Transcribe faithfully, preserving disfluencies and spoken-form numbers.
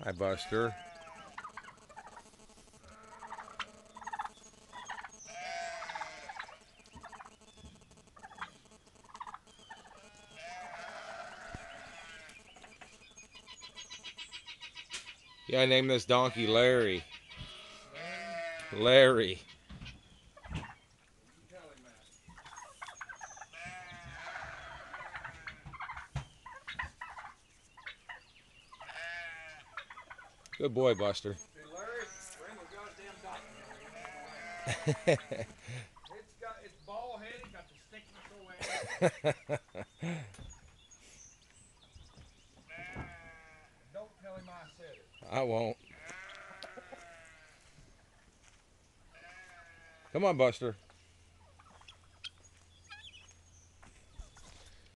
Hi, Buster. Yeah, I named this donkey Larry. Larry. Good boy, Buster. Hey Larry, bring the goddamn donkey here. It's got it's bald headed, got the stickness away. Don't tell him I said it. I won't. Come on, Buster.